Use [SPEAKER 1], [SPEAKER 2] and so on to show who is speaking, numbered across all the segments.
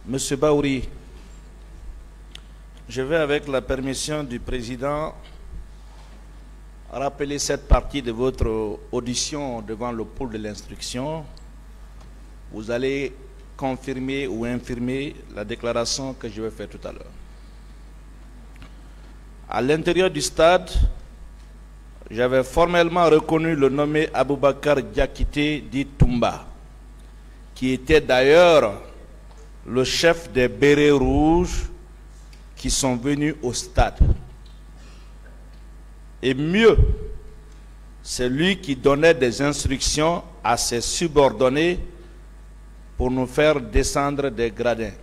[SPEAKER 1] Monsieur Baouri, je vais, avec la permission du président, rappeler cette partie de votre audition devant le pôle de l'instruction. Vous allez confirmer ou infirmer la déclaration que je vais faire tout à l'heure. À l'intérieur du stade, j'avais formellement reconnu le nommé Aboubakar Diakité dit Toumba, qui était d'ailleurs le chef des bérets rouges qui sont venus au stade. Et mieux, c'est lui qui donnait des instructions à ses subordonnés pour nous faire descendre des gradins.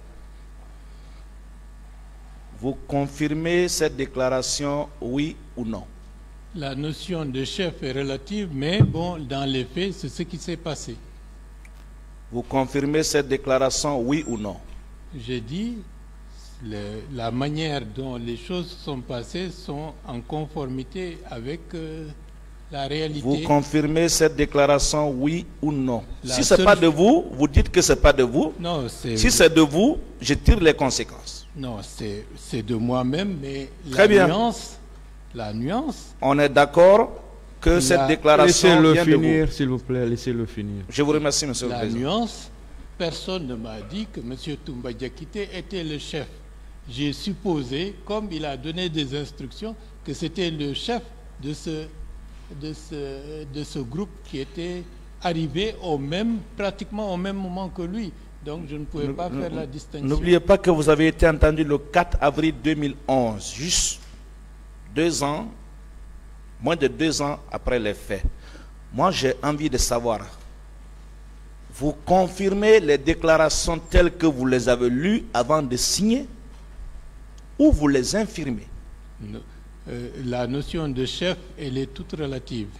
[SPEAKER 1] Vous confirmez cette déclaration, oui ou non?
[SPEAKER 2] La notion de chef est relative, mais bon, dans les faits, c'est ce qui s'est passé.
[SPEAKER 1] Vous confirmez cette déclaration, oui ou non?
[SPEAKER 2] J'ai dit, la manière dont les choses sont passées sont en conformité avec la réalité.
[SPEAKER 1] Vous confirmez cette déclaration, oui ou non? Si ce n'est
[SPEAKER 2] seule...
[SPEAKER 1] pas de vous, vous dites que ce n'est pas de vous.
[SPEAKER 2] Non, si
[SPEAKER 1] c'est de vous, je tire les conséquences.
[SPEAKER 2] Non, c'est de moi-même, mais
[SPEAKER 1] Très bien.
[SPEAKER 2] La nuance...
[SPEAKER 1] On est d'accord que cette déclaration vient de vous.
[SPEAKER 3] Laissez-le finir, s'il vous plaît, laissez-le finir.
[SPEAKER 1] Je vous remercie, monsieur le président.
[SPEAKER 2] La nuance, personne ne m'a dit que M. Toumba Diakité était le chef. J'ai supposé, comme il a donné des instructions, que c'était le chef de ce groupe qui était arrivé pratiquement au même moment que lui. Donc je ne pouvais pas faire la distinction.
[SPEAKER 1] N'oubliez pas que vous avez été entendu le 4 avril 2011, juste 2 ans, moins de 2 ans après les faits. Moi, j'ai envie de savoir, vous confirmez les déclarations telles que vous les avez lues avant de signer, ou vous les infirmez?
[SPEAKER 2] La notion de chef, elle est toute relative.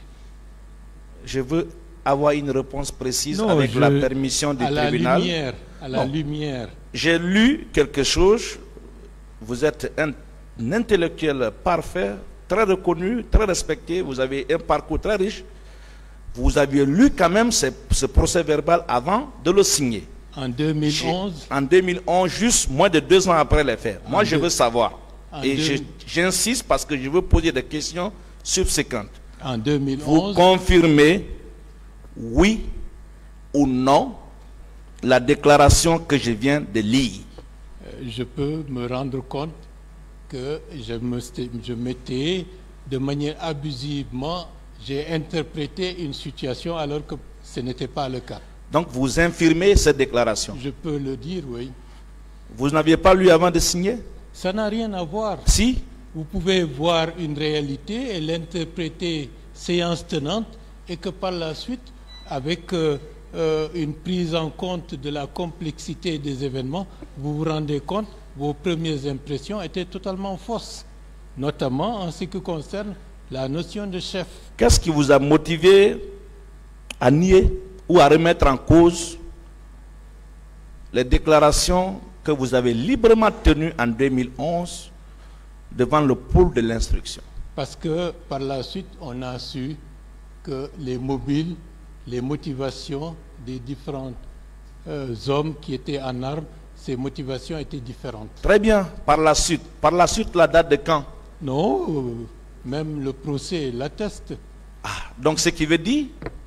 [SPEAKER 1] Je veux avoir une réponse précise avec la permission du tribunal.
[SPEAKER 2] À la lumière.
[SPEAKER 1] J'ai lu quelque chose. Vous êtes un intellectuel parfait, très reconnu, très respecté. Vous avez un parcours très riche. Vous aviez lu quand même ce procès verbal avant de le signer.
[SPEAKER 2] En 2011.
[SPEAKER 1] En 2011, juste moins de 2 ans après les faits. Moi, je veux savoir. Et j'insiste parce que je veux poser des questions subséquentes.
[SPEAKER 2] En 2011.
[SPEAKER 1] Vous confirmez, oui ou non, la déclaration que je viens de lire?
[SPEAKER 2] Je peux me rendre compte que je m'étais, de manière abusivement, j'ai interprété une situation alors que ce n'était pas le cas.
[SPEAKER 1] Donc vous infirmez cette déclaration?
[SPEAKER 2] Je peux le dire, oui.
[SPEAKER 1] Vous n'aviez pas lu avant de signer?
[SPEAKER 2] Ça n'a rien à voir.
[SPEAKER 1] Si.
[SPEAKER 2] Vous pouvez voir une réalité et l'interpréter séance tenante et que par la suite, avec une prise en compte de la complexité des événements, vous vous rendez compte que vos premières impressions étaient totalement fausses, notamment en ce qui concerne la notion de chef.
[SPEAKER 1] Qu'est-ce qui vous a motivé à nier ou à remettre en cause les déclarations que vous avez librement tenues en 2011 devant le pôle de l'instruction?
[SPEAKER 2] Parce que par la suite, on a su que les mobiles, les motivations des différents hommes qui étaient en armes, ces motivations étaient différentes.
[SPEAKER 1] Très bien. Par la suite, la date de quand?
[SPEAKER 2] Non, même le procès l'atteste.
[SPEAKER 1] Ah, donc ce qui veut dire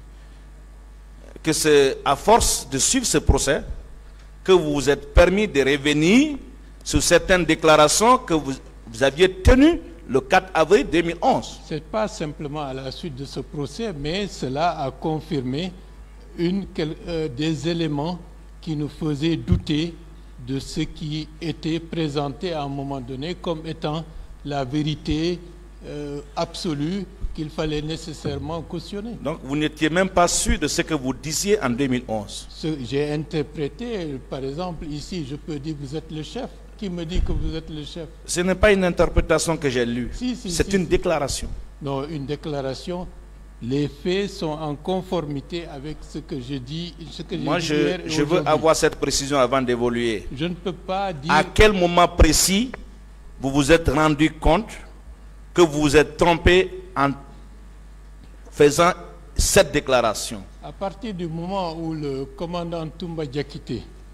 [SPEAKER 1] que c'est à force de suivre ce procès que vous vous êtes permis de revenir sur certaines déclarations que vous aviez tenues le 4 avril 2011.
[SPEAKER 2] Ce n'est pas simplement à la suite de ce procès, mais cela a confirmé des éléments qui nous faisaient douter de ce qui était présenté à un moment donné comme étant la vérité absolue qu'il fallait nécessairement cautionner.
[SPEAKER 1] Donc vous n'étiez même pas sûr de ce que vous disiez en 2011.
[SPEAKER 2] J'ai interprété, par exemple, ici, je peux dire vous êtes le chef. Qui me dit que vous êtes le chef?
[SPEAKER 1] Ce n'est pas une interprétation que j'ai lue. C'est une déclaration.
[SPEAKER 2] Non, une déclaration. Les faits sont en conformité avec ce que je dis.
[SPEAKER 1] Moi, je veux avoir cette précision avant d'évoluer.
[SPEAKER 2] Je ne peux pas dire...
[SPEAKER 1] À quel moment précis vous vous êtes rendu compte que vous vous êtes trompé en faisant cette déclaration?
[SPEAKER 2] À partir du moment où le commandant Toumba Diakité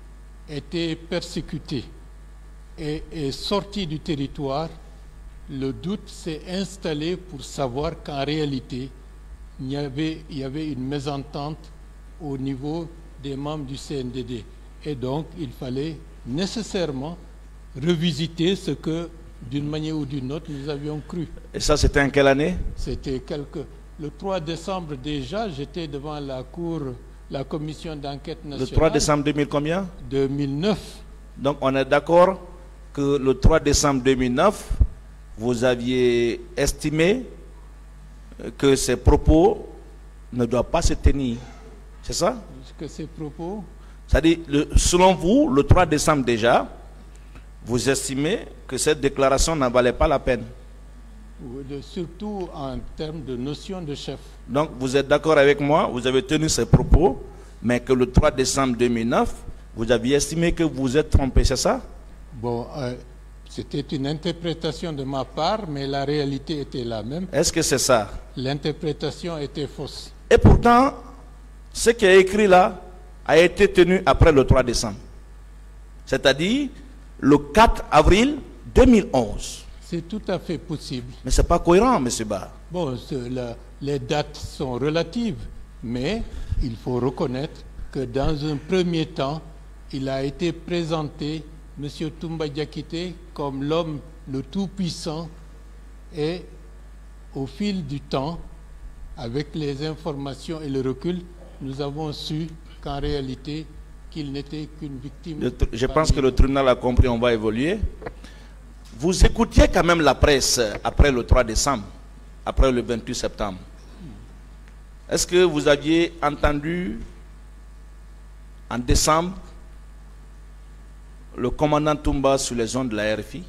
[SPEAKER 2] été persécuté et est sorti du territoire, le doute s'est installé pour savoir qu'en réalité, il y avait une mésentente au niveau des membres du CNDD. Et donc, il fallait nécessairement revisiter ce que, d'une manière ou d'une autre, nous avions cru.
[SPEAKER 1] Et ça, c'était en quelle année?
[SPEAKER 2] C'était le 3 décembre déjà, j'étais devant la commission d'enquête nationale.
[SPEAKER 1] Le 3 décembre 2000 combien?
[SPEAKER 2] 2009.
[SPEAKER 1] Donc, on est d'accord que le 3 décembre 2009, vous aviez estimé que ces propos ne doivent pas se tenir. C'est ça?
[SPEAKER 2] Que ces propos...
[SPEAKER 1] C'est-à-dire, selon vous, le 3 décembre déjà, vous estimez que cette déclaration n'en valait pas la peine.
[SPEAKER 2] Surtout en termes de notion de chef.
[SPEAKER 1] Donc, vous êtes d'accord avec moi, vous avez tenu ces propos, mais que le 3 décembre 2009, vous aviez estimé que vous êtes trompé, c'est ça?
[SPEAKER 2] Bon, c'était une interprétation de ma part, mais la réalité était la même.
[SPEAKER 1] Est-ce que c'est ça?
[SPEAKER 2] L'interprétation était fausse.
[SPEAKER 1] Et pourtant, ce qui est écrit là a été tenu après le 3 décembre. C'est-à-dire le 4 avril 2011.
[SPEAKER 2] C'est tout à fait possible.
[SPEAKER 1] Mais ce n'est pas cohérent, M. Ba.
[SPEAKER 2] Bon, les dates sont relatives, mais il faut reconnaître que dans un premier temps, il a été présenté, M. Toumba Diakité, comme l'homme le tout-puissant, et au fil du temps, avec les informations et le recul, nous avons su qu'en réalité, qu'il n'était qu'une victime.
[SPEAKER 1] Je pense que le tribunal a compris, on va évoluer. Vous écoutiez quand même la presse après le 3 décembre, après le 28 septembre. Est-ce que vous aviez entendu en décembre le commandant Toumba sur les ondes de la RFI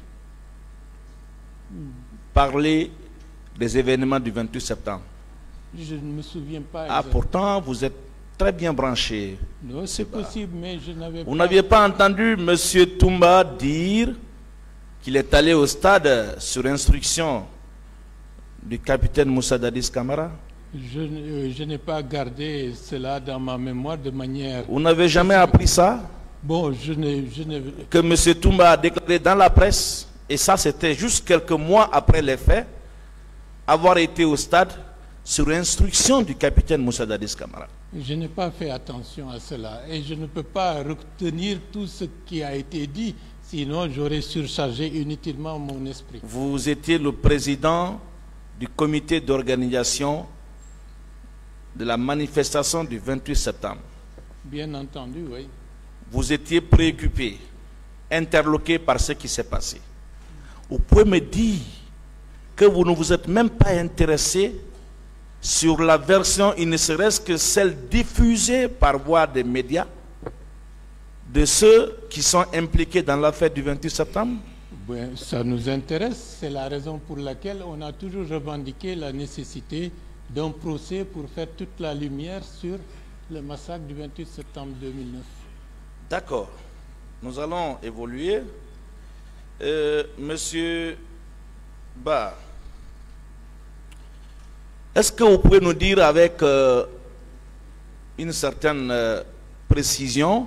[SPEAKER 1] parler des événements du 28 septembre?
[SPEAKER 2] Je ne me souviens pas.
[SPEAKER 1] Ah, pourtant, vous êtes très bien branché.
[SPEAKER 2] Non, c'est possible, mais je n'avais pas...
[SPEAKER 1] Vous n'aviez pas entendu M. Toumba dire qu'il est allé au stade sur instruction du capitaine Moussa Dadis Camara?
[SPEAKER 2] Je n'ai pas gardé cela dans ma mémoire de manière...
[SPEAKER 1] Vous n'avez jamais appris ça?
[SPEAKER 2] Bon,
[SPEAKER 1] que M. Toumba a déclaré dans la presse, et ça c'était juste quelques mois après les faits, avoir été au stade sur instruction du capitaine Moussa Dadis Camara.
[SPEAKER 2] Je n'ai pas fait attention à cela et je ne peux pas retenir tout ce qui a été dit, sinon j'aurais surchargé inutilement mon esprit.
[SPEAKER 1] Vous étiez le président du comité d'organisation de la manifestation du 28 septembre.
[SPEAKER 2] Bien entendu, oui.
[SPEAKER 1] Vous étiez préoccupé, interloqué par ce qui s'est passé. Vous pouvez me dire que vous ne vous êtes même pas intéressé sur la version, il ne serait-ce que celle diffusée par voie des médias de ceux qui sont impliqués dans l'affaire du 28 septembre?
[SPEAKER 2] Ben, ça nous intéresse, c'est la raison pour laquelle on a toujours revendiqué la nécessité d'un procès pour faire toute la lumière sur le massacre du 28 septembre 2009.
[SPEAKER 1] D'accord, nous allons évoluer. Monsieur Ba, est-ce que vous pouvez nous dire avec une certaine précision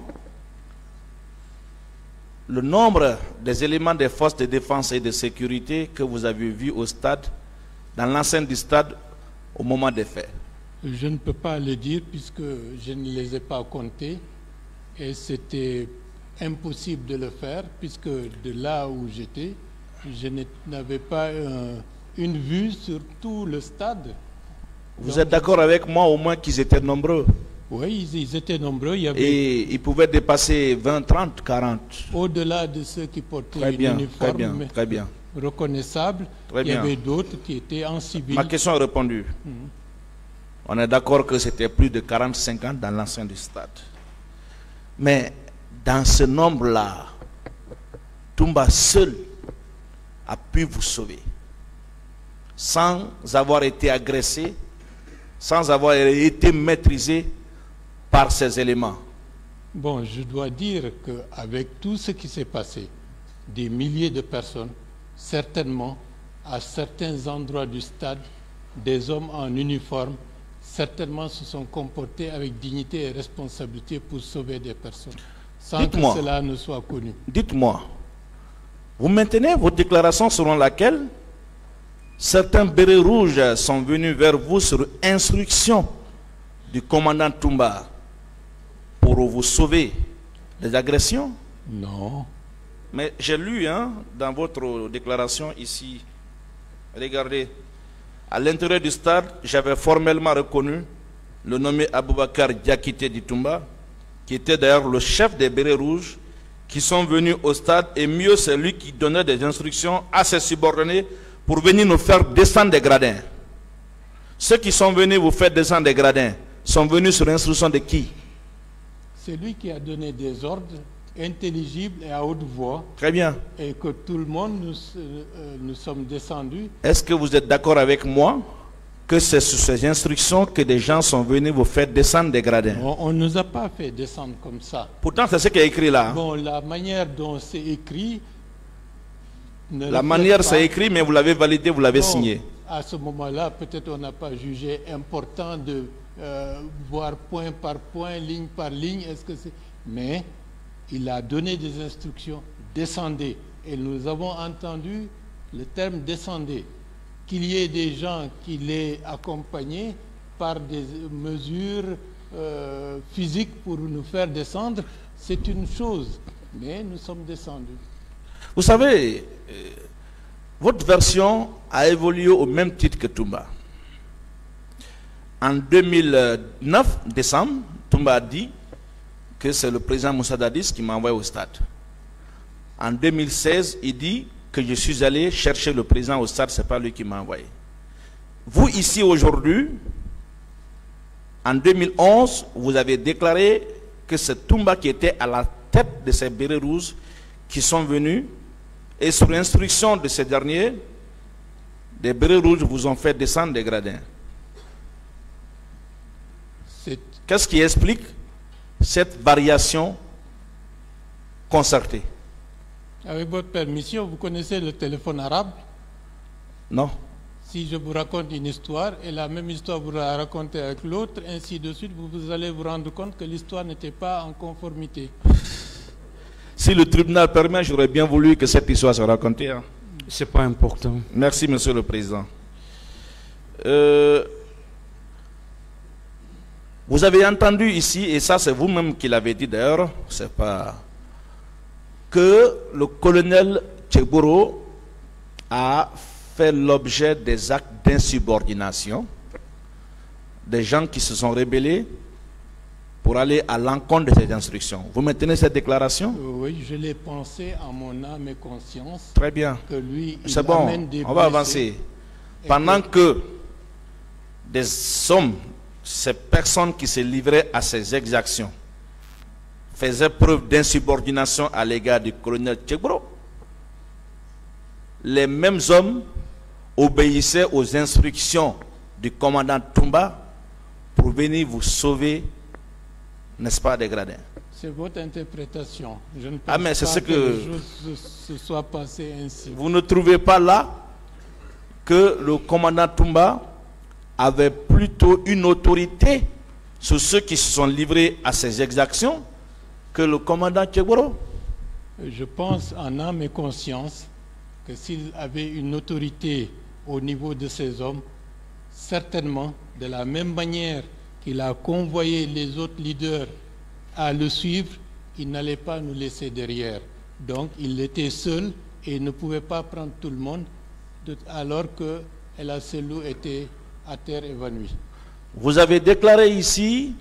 [SPEAKER 1] le nombre des éléments des forces de défense et de sécurité que vous avez vus au stade, dans l'enceinte du stade, au moment des faits?
[SPEAKER 2] Je ne peux pas le dire puisque je ne les ai pas comptés et c'était impossible de le faire puisque de là où j'étais, je n'avais pas une vue sur tout le stade.
[SPEAKER 1] Vous êtes d'accord avec moi au moins qu'ils étaient nombreux?
[SPEAKER 2] Oui, ils étaient nombreux. Il y avait...
[SPEAKER 1] Et ils pouvaient dépasser 20, 30, 40.
[SPEAKER 2] Au-delà de ceux qui portaient
[SPEAKER 1] très bien,
[SPEAKER 2] une uniforme
[SPEAKER 1] très bien.
[SPEAKER 2] Reconnaissable, il y avait d'autres qui étaient en civil.
[SPEAKER 1] Ma question est répondue. On est d'accord que c'était plus de 40-50 dans l'enceinte du stade. Mais dans ce nombre-là, Toumba seul a pu vous sauver. Sans avoir été agressé, sans avoir été maîtrisé par ces éléments.
[SPEAKER 2] Bon, je dois dire qu'avec tout ce qui s'est passé, des milliers de personnes, certainement, à certains endroits du stade, des hommes en uniforme, certainement se sont comportés avec dignité et responsabilité pour sauver des personnes. sans que cela ne soit connu.
[SPEAKER 1] Dites-moi, vous maintenez votre déclaration selon laquelle certains bérets rouges sont venus vers vous sur instruction du commandant Toumba pour vous sauver des agressions?
[SPEAKER 2] Non.
[SPEAKER 1] Mais j'ai lu dans votre déclaration ici, regardez, à l'intérieur du stade, j'avais formellement reconnu le nommé Aboubakar Diakité du Toumba, qui était d'ailleurs le chef des bérets rouges, qui sont venus au stade, et mieux c'est lui qui donnait des instructions à ses subordonnés pour venir nous faire descendre des gradins. Ceux qui sont venus vous faire descendre des gradins sont venus sur instruction de qui?
[SPEAKER 2] C'est lui qui a donné des ordres intelligibles et à haute voix.
[SPEAKER 1] Très bien.
[SPEAKER 2] Et que tout le monde, nous sommes descendus.
[SPEAKER 1] Est-ce que vous êtes d'accord avec moi que c'est sur ces instructions que des gens sont venus vous faire descendre des gradins?
[SPEAKER 2] On ne nous a pas fait descendre comme ça.
[SPEAKER 1] Pourtant, c'est ce qui est écrit là.
[SPEAKER 2] Bon, la manière dont c'est écrit...
[SPEAKER 1] La manière c'est écrit, mais vous l'avez validé, vous l'avez signé.
[SPEAKER 2] À ce moment-là, peut-être on n'a pas jugé important de voir point par point, ligne par ligne. Est-ce que c'est... Mais il a donné des instructions, descendez. Et nous avons entendu le terme descendez. Qu'il y ait des gens qui l'aient accompagné par des mesures physiques pour nous faire descendre, c'est une chose. Mais nous sommes descendus.
[SPEAKER 1] Vous savez, votre version a évolué au même titre que Toumba. En 2009, décembre, Toumba a dit que c'est le président Moussa Dadis qui m'a envoyé au stade. En 2016, il dit que je suis allé chercher le président au stade, ce n'est pas lui qui m'a envoyé. Vous, ici, aujourd'hui, en 2011, vous avez déclaré que c'est Toumba qui était à la tête de ces bérets rouges qui sont venus, et sur l'instruction de ces derniers, des bérets rouges vous ont fait descendre des gradins. Qu'est-ce qui explique cette variation concertée?
[SPEAKER 2] Avec votre permission, vous connaissez le téléphone arabe?
[SPEAKER 1] Non.
[SPEAKER 2] Si je vous raconte une histoire, et la même histoire vous la racontez avec l'autre, ainsi de suite, vous allez vous rendre compte que l'histoire n'était pas en conformité.
[SPEAKER 1] Si le tribunal permet, j'aurais bien voulu que cette histoire soit racontée.
[SPEAKER 3] C'est pas important.
[SPEAKER 1] Merci, Monsieur le Président. Vous avez entendu ici, et ça c'est vous-même qui l'avez dit d'ailleurs, c'est pas... que le colonel Tcheboro a fait l'objet des actes d'insubordination, des gens qui se sont rébellés pour aller à l'encontre de ces instructions. Vous maintenez cette déclaration?
[SPEAKER 2] Oui, je l'ai pensé en mon âme et conscience.
[SPEAKER 1] Très bien.
[SPEAKER 2] Que lui,
[SPEAKER 1] c'est bon, on va avancer. Pendant que des hommes, ces personnes qui se livraient à ces exactions, faisaient preuve d'insubordination à l'égard du colonel Tchebro, les mêmes hommes obéissaient aux instructions du commandant Toumba pour venir vous sauver, n'est-ce pas, des gradins?
[SPEAKER 2] C'est votre interprétation. Je ne pense
[SPEAKER 1] mais c'est
[SPEAKER 2] pas
[SPEAKER 1] ce
[SPEAKER 2] que les choses se soient passées ainsi.
[SPEAKER 1] Vous ne trouvez pas là que le commandant Toumba avait plutôt une autorité sur ceux qui se sont livrés à ces exactions que le commandant Tcheboro?
[SPEAKER 2] Je pense en âme et conscience que s'il avait une autorité au niveau de ces hommes, certainement, de la même manière qu'il a convoyé les autres leaders à le suivre, il n'allait pas nous laisser derrière. Donc, il était seul et ne pouvait pas prendre tout le monde, alors que El Asselou était à terre évanoui.
[SPEAKER 1] Vous avez déclaré ici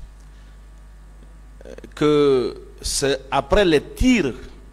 [SPEAKER 1] que c'est après les tirs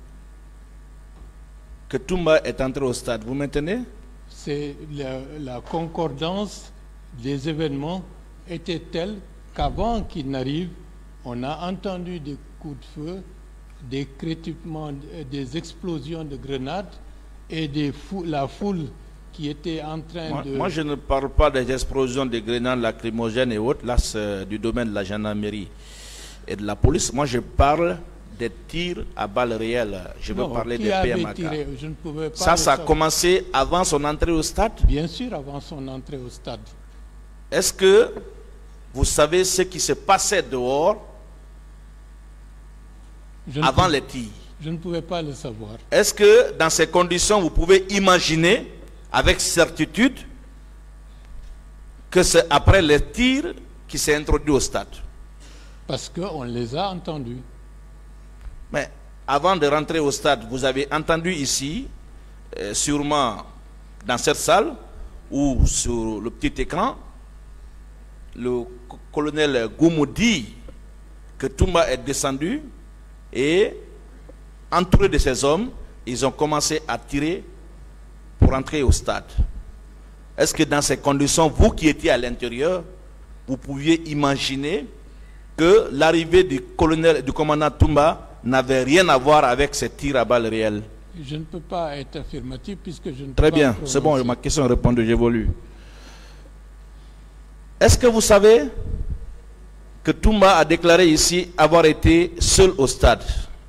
[SPEAKER 1] que Toumba est entré au stade. Vous maintenez?
[SPEAKER 2] C'est la concordance des événements était telle qu'avant qu'il n'arrive, on a entendu des coups de feu, des crépitements, des explosions de grenades et la foule qui était en train de...
[SPEAKER 1] Moi, je ne parle pas des explosions de grenades lacrymogènes et autres. Là, c'est du domaine de la gendarmerie et de la police. Moi, je parle des tirs à balles réelles. Je veux parler des PMAK.
[SPEAKER 2] Je ne pouvais pas
[SPEAKER 1] ça a commencé avant son entrée au stade?
[SPEAKER 2] Bien sûr, avant son entrée au stade.
[SPEAKER 1] Est-ce que vous savez ce qui se passait dehors avant les tirs.
[SPEAKER 2] Je ne pouvais pas le savoir.
[SPEAKER 1] Est-ce que dans ces conditions, vous pouvez imaginer avec certitude que c'est après les tirs qui s'est introduit au stade?
[SPEAKER 2] Parce qu'on les a entendus.
[SPEAKER 1] Mais avant de rentrer au stade, vous avez entendu ici, sûrement dans cette salle ou sur le petit écran, le colonel Goumou dit que Toumba est descendu et entouré de ses hommes, ils ont commencé à tirer pour entrer au stade. Est-ce que dans ces conditions, vous qui étiez à l'intérieur, vous pouviez imaginer que l'arrivée du commandant Toumba n'avait rien à voir avec ces tirs à balles réelles?
[SPEAKER 2] Je ne peux pas être affirmatif puisque je ne peux
[SPEAKER 1] Très
[SPEAKER 2] pas
[SPEAKER 1] bien, c'est bon, ma question est répondue, j'évolue. Est-ce que vous savez que Toumba a déclaré ici avoir été seul au stade?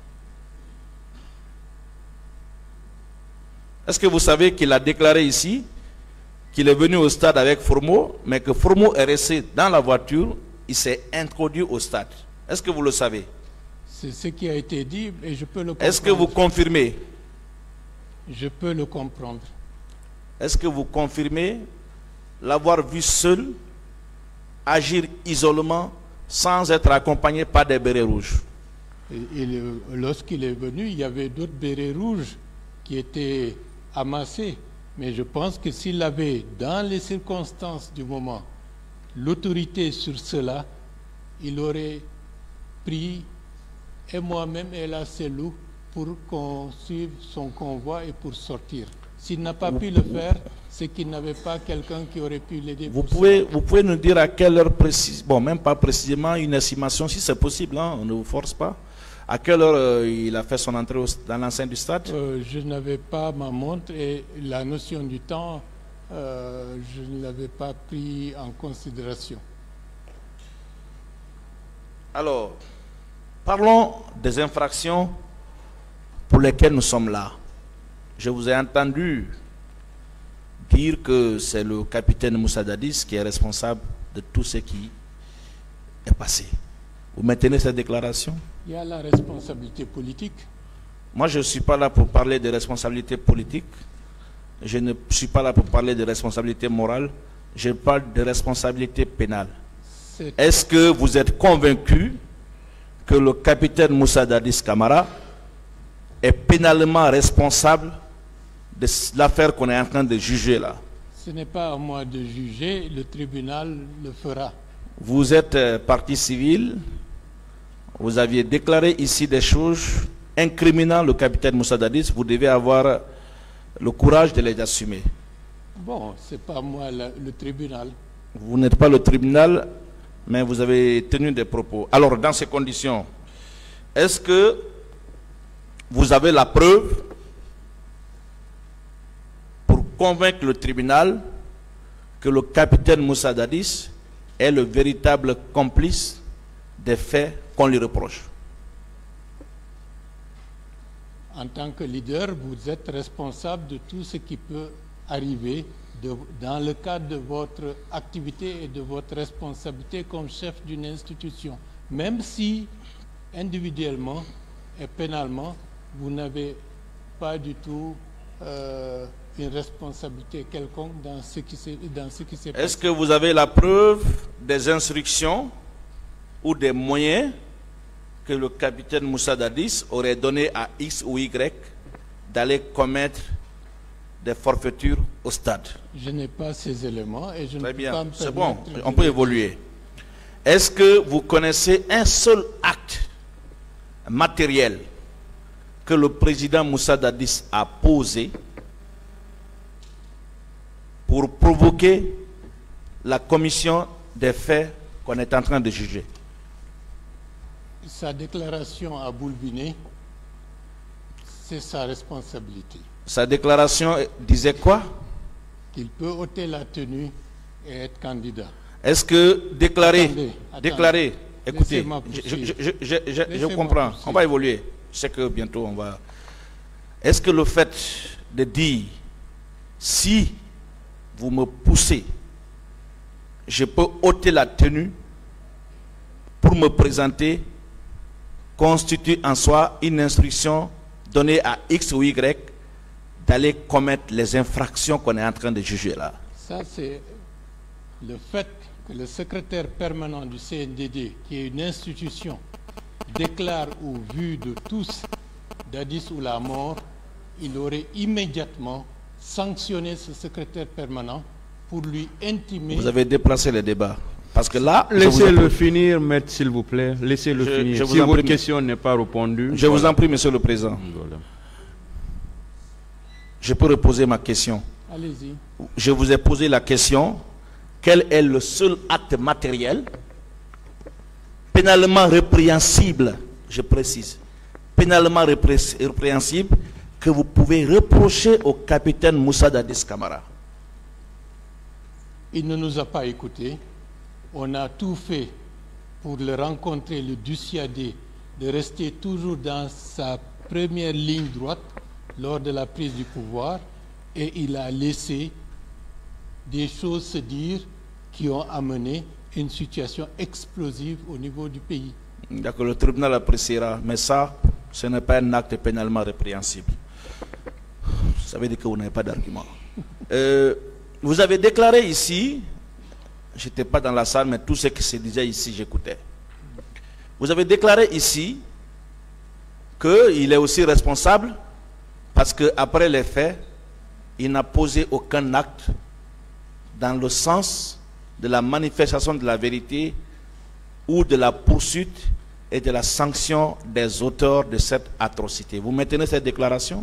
[SPEAKER 1] Est-ce que vous savez qu'il a déclaré ici qu'il est venu au stade avec Formo, mais que Formo est resté dans la voiture, il s'est introduit au stade? Est-ce que vous le savez?
[SPEAKER 2] C'est ce qui a été dit et je peux le comprendre.
[SPEAKER 1] Est-ce que vous confirmez?
[SPEAKER 2] Je peux le comprendre.
[SPEAKER 1] Est-ce que vous confirmez l'avoir vu seul agir isolement sans être accompagné par des bérets rouges?
[SPEAKER 2] Lorsqu'il est venu, il y avait d'autres bérets rouges qui étaient amassés. Mais je pense que s'il avait, dans les circonstances du moment, l'autorité sur cela, il aurait pris, et moi-même et la Cellou, pour qu'on suive son convoi et pour sortir. S'il n'a pas pu le faire, c'est qu'il n'avait pas quelqu'un qui aurait pu l'aider.
[SPEAKER 1] Vous pouvez nous dire à quelle heure précise, bon, même pas précisément, une estimation, si c'est possible, hein, on ne vous force pas. À quelle heure il a fait son entrée dans l'enceinte du stade?
[SPEAKER 2] Je n'avais pas ma montre et la notion du temps, je ne l'avais pas pris en considération.
[SPEAKER 1] Alors, parlons des infractions pour lesquelles nous sommes là. Je vous ai entendu dire que c'est le capitaine Moussa Dadis qui est responsable de tout ce qui est passé. Vous maintenez cette déclaration?
[SPEAKER 2] Il y a la responsabilité politique.
[SPEAKER 1] Moi, je ne suis pas là pour parler de responsabilité politique. Je ne suis pas là pour parler de responsabilité morale. Je parle de responsabilité pénale. Est-ce que vous êtes convaincu que le capitaine Moussa Dadis Camara est pénalement responsable de l'affaire qu'on est en train de juger là?
[SPEAKER 2] Ce n'est pas à moi de juger, le tribunal le fera.
[SPEAKER 1] Vous êtes partie civile, vous aviez déclaré ici des choses incriminant le capitaine Moussa Dadis, vous devez avoir le courage de les assumer.
[SPEAKER 2] Bon, ce n'est pas moi le tribunal.
[SPEAKER 1] Vous n'êtes pas le tribunal, mais vous avez tenu des propos. Alors, dans ces conditions, est-ce que vous avez la preuve pour convaincre le tribunal que le capitaine Moussa Dadis est le véritable complice des faits qu'on lui reproche?
[SPEAKER 2] En tant que leader, vous êtes responsable de tout ce qui peut arriver dans le cadre de votre activité et de votre responsabilité comme chef d'une institution. Même si, individuellement et pénalement, vous n'avez pas du tout une responsabilité quelconque dans ce qui s'est passé.
[SPEAKER 1] Est-ce que vous avez la preuve des instructions ou des moyens que le capitaine Moussa Dadis aurait donné à X ou Y d'aller commettre des forfaitures au stade?
[SPEAKER 2] Je n'ai pas ces éléments et je
[SPEAKER 1] Très
[SPEAKER 2] ne peux
[SPEAKER 1] bien,
[SPEAKER 2] pas me
[SPEAKER 1] c'est bon,
[SPEAKER 2] permettre
[SPEAKER 1] on peut évoluer. Est-ce que vous connaissez un seul acte matériel que le président Moussa Dadis a posé pour provoquer la commission des faits qu'on est en train de juger?
[SPEAKER 2] Sa déclaration à Boulbiné, c'est sa responsabilité.
[SPEAKER 1] Sa déclaration disait quoi?
[SPEAKER 2] Qu'il peut ôter la tenue et être candidat.
[SPEAKER 1] Est-ce que déclarer,
[SPEAKER 2] Attendez.
[SPEAKER 1] écoutez,
[SPEAKER 2] Laissez-moi poursuivre.
[SPEAKER 1] je comprends, on va évoluer. Je sais que bientôt on va... Est-ce que le fait de dire, si vous me poussez, je peux ôter la tenue pour me présenter constitue en soi une instruction donnée à X ou Y d'aller commettre les infractions qu'on est en train de juger là.
[SPEAKER 2] Ça, c'est le fait que le secrétaire permanent du CNDD, qui est une institution, déclare au vu de tous Dadis ou la mort, il aurait immédiatement sanctionné ce secrétaire permanent pour lui intimer...
[SPEAKER 1] Vous avez déplacé le débat. Parce que là...
[SPEAKER 3] Laissez-le finir, maître, s'il vous plaît. Laissez-le finir. Si votre question n'est pas répondue...
[SPEAKER 1] Je vous en prie, monsieur le président.
[SPEAKER 3] Voilà.
[SPEAKER 1] Je peux reposer ma question.
[SPEAKER 2] Allez-y.
[SPEAKER 1] Je vous ai posé la question, quel est le seul acte matériel, pénalement répréhensible, je précise, pénalement répréhensible, que vous pouvez reprocher au capitaine Moussa Dadis Camara?
[SPEAKER 2] Il ne nous a pas écoutés. On a tout fait pour le rencontrer, le dissuader, de rester toujours dans sa première ligne droite lors de la prise du pouvoir, et il a laissé des choses se dire qui ont amené une situation explosive au niveau du pays.
[SPEAKER 1] D'accord, le tribunal appréciera, mais ça, ce n'est pas un acte pénalement répréhensible. Ça veut dire que vous n'avez pas d'argument. Vous avez déclaré ici, je n'étais pas dans la salle, mais tout ce qui se disait ici, j'écoutais. Vous avez déclaré ici qu'il est aussi responsable parce qu'après les faits, il n'a posé aucun acte dans le sens de la manifestation de la vérité ou de la poursuite et de la sanction des auteurs de cette atrocité. Vous maintenez cette déclaration?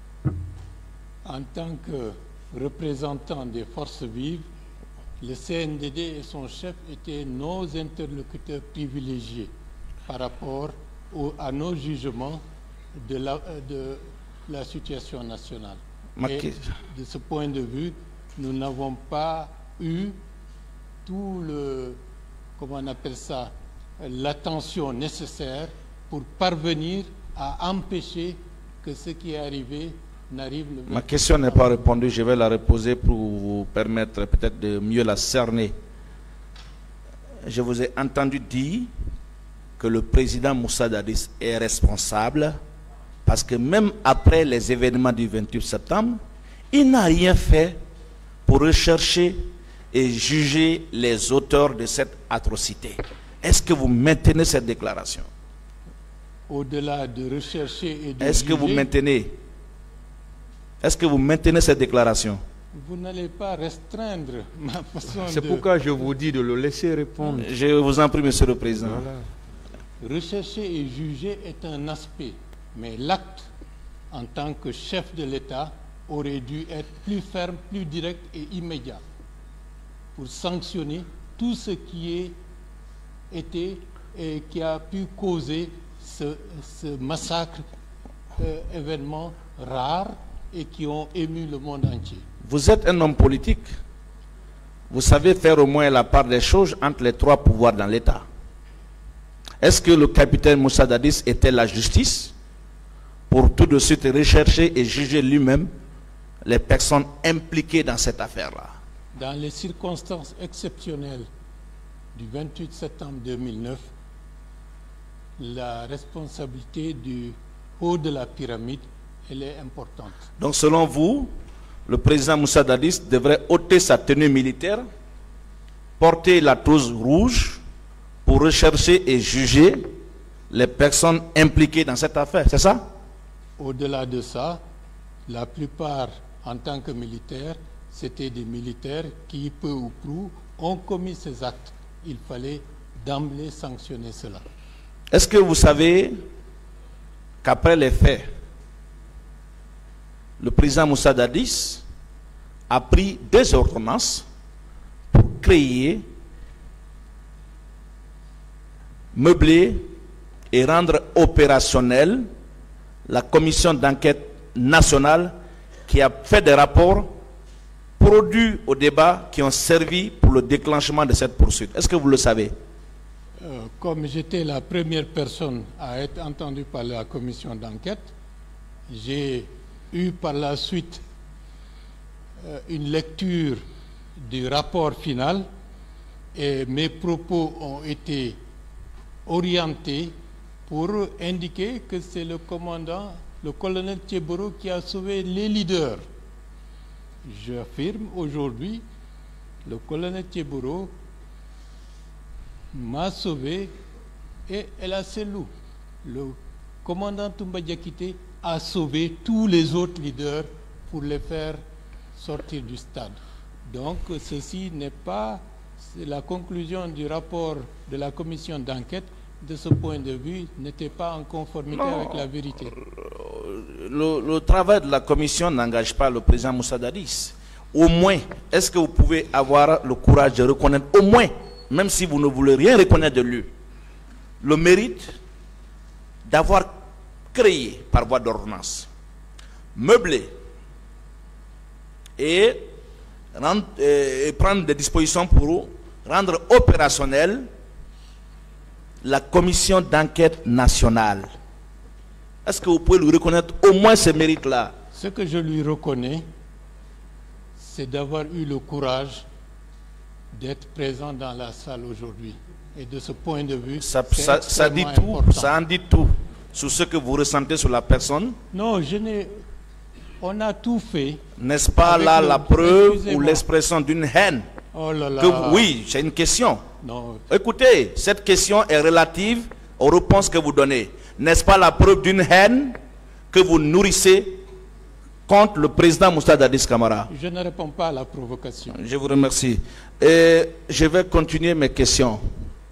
[SPEAKER 2] En tant que représentant des forces vives, le CNDD et son chef étaient nos interlocuteurs privilégiés par rapport à nos jugements de la situation nationale. Et de ce point de vue, nous n'avons pas eu tout le, comment on appelle ça, l'attention nécessaire pour parvenir à empêcher que ce qui est arrivé n'arrive le...
[SPEAKER 1] Ma question n'est pas répondue, je vais la reposer pour vous permettre peut-être de mieux la cerner. Je vous ai entendu dire que le président Moussa Dadis est responsable parce que même après les événements du 28 septembre, il n'a rien fait pour rechercher et juger les auteurs de cette atrocité. Est-ce que vous maintenez cette déclaration?
[SPEAKER 2] Au-delà de rechercher et de
[SPEAKER 1] Est-ce que vous maintenez? Est-ce que vous maintenez cette déclaration?
[SPEAKER 2] Vous n'allez pas restreindre ma façon de...
[SPEAKER 3] C'est pourquoi je vous dis de le laisser répondre.
[SPEAKER 1] Je vous en prie, monsieur le président.
[SPEAKER 3] Voilà.
[SPEAKER 2] Rechercher et juger est un aspect, mais l'acte, en tant que chef de l'État, aurait dû être plus ferme, plus direct et immédiat pour sanctionner tout ce qui été et qui a pu causer ce massacre, événement rare et qui ont ému le monde entier.
[SPEAKER 1] Vous êtes un homme politique. Vous savez faire au moins la part des choses entre les trois pouvoirs dans l'État. Est-ce que le capitaine Moussa Dadis était la justice pour tout de suite rechercher et juger lui-même les personnes impliquées dans cette affaire-là?
[SPEAKER 2] Dans les circonstances exceptionnelles du 28 septembre 2009, la responsabilité du haut de la pyramide, elle est importante.
[SPEAKER 1] Donc selon vous, le président Moussa Dadis devrait ôter sa tenue militaire, porter la trousse rouge pour rechercher et juger les personnes impliquées dans cette affaire, c'est ça?
[SPEAKER 2] Au-delà de ça, la plupart, en tant que militaires, c'était des militaires qui, peu ou prou, ont commis ces actes. Il fallait d'emblée sanctionner cela.
[SPEAKER 1] Est-ce que vous savez qu'après les faits, le président Moussa Dadis a pris 2 ordonnances pour créer, meubler et rendre opérationnelle la commission d'enquête nationale qui a fait des rapports produits au débat qui ont servi pour le déclenchement de cette poursuite. Est-ce que vous le savez?
[SPEAKER 2] Comme j'étais la première personne à être entendue par la commission d'enquête, j'ai eu par la suite une lecture du rapport final et mes propos ont été orientés pour indiquer que c'est le commandant, le colonel Tcheboro, qui a sauvé les leaders. J'affirme aujourd'hui, le colonel Tcheboro m'a sauvé et El Asselou, le commandant Toumba Diakité, a sauvé tous les autres leaders pour les faire sortir du stade. Donc ceci n'est pas la conclusion du rapport de la commission d'enquête. De ce point de vue, n'était pas en conformité avec la vérité.
[SPEAKER 1] Le travail de la commission n'engage pas le président Moussa Dadis. Au moins, est-ce que vous pouvez avoir le courage de reconnaître, au moins, même si vous ne voulez rien reconnaître de lui, le mérite d'avoir créé par voie d'ordonnance, meublé et prendre des dispositions pour rendre opérationnel la commission d'enquête nationale. Est-ce que vous pouvez lui reconnaître au moins ce mérite-là?
[SPEAKER 2] Ce que je lui reconnais, c'est d'avoir eu le courage d'être présent dans la salle aujourd'hui. Et de ce point de vue,
[SPEAKER 1] ça dit tout, important. Ça en dit tout sur ce que vous ressentez sur la personne.
[SPEAKER 2] Non, on a tout fait.
[SPEAKER 1] N'est-ce pas là la preuve ou l'expression d'une haine?
[SPEAKER 2] Oh là là.
[SPEAKER 1] Oui, c'est une question.
[SPEAKER 2] Non.
[SPEAKER 1] Écoutez, cette question est relative aux réponses que vous donnez. N'est-ce pas la preuve d'une haine que vous nourrissez contre le président Moussa Dadis Camara?
[SPEAKER 2] Je ne réponds pas à la provocation.
[SPEAKER 1] Je vous remercie. Et je vais continuer mes questions.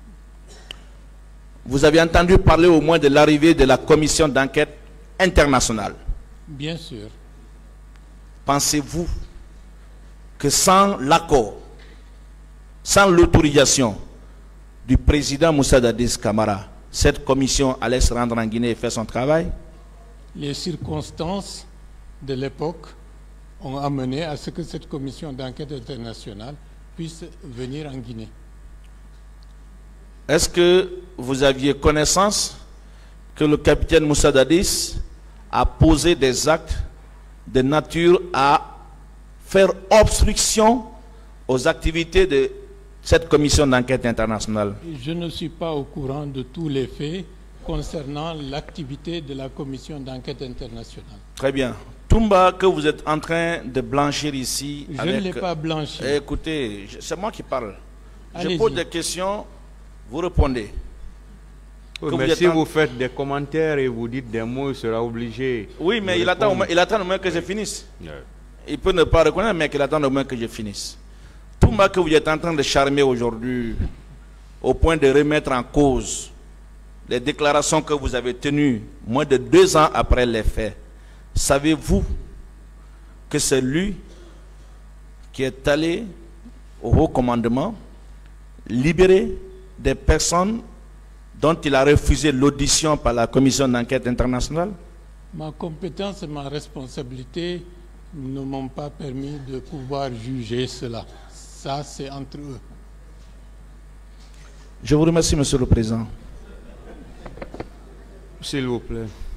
[SPEAKER 1] Vous avez entendu parler au moins de l'arrivée de la commission d'enquête internationale?
[SPEAKER 2] Bien sûr.
[SPEAKER 1] Pensez-vous que sans l'accord, sans l'autorisation du président Moussa Dadis Camara, cette commission allait se rendre en Guinée et faire son travail?
[SPEAKER 2] Les circonstances de l'époque ont amené à ce que cette commission d'enquête internationale puisse venir en Guinée.
[SPEAKER 1] Est-ce que vous aviez connaissance que le capitaine Moussa Dadis a posé des actes de nature à faire obstruction aux activités de cette commission d'enquête internationale?
[SPEAKER 2] Je ne suis pas au courant de tous les faits concernant l'activité de la commission d'enquête internationale.
[SPEAKER 1] Très bien. Toumba, que vous êtes en train de blanchir ici...
[SPEAKER 2] Je ne l'ai pas blanchi.
[SPEAKER 1] Écoutez, c'est moi qui parle. Je
[SPEAKER 2] Allez-y.
[SPEAKER 1] pose des questions, vous répondez.
[SPEAKER 3] Oui, mais si vous faites des commentaires et vous dites des mots, il sera obligé.
[SPEAKER 1] Oui, mais il attend au moins que je finisse. Il peut ne pas reconnaître, mais qu'il attend au moins que je finisse. Toumba, que vous êtes en train de charmer aujourd'hui, au point de remettre en cause les déclarations que vous avez tenues moins de 2 ans après les faits, savez-vous que c'est lui qui est allé au haut commandement libérer des personnes dont il a refusé l'audition par la commission d'enquête internationale?
[SPEAKER 2] Ma compétence et ma responsabilité ne m'ont pas permis de pouvoir juger cela. Ça, c'est entre eux.
[SPEAKER 1] Je vous remercie, Monsieur le Président.
[SPEAKER 3] S'il vous plaît.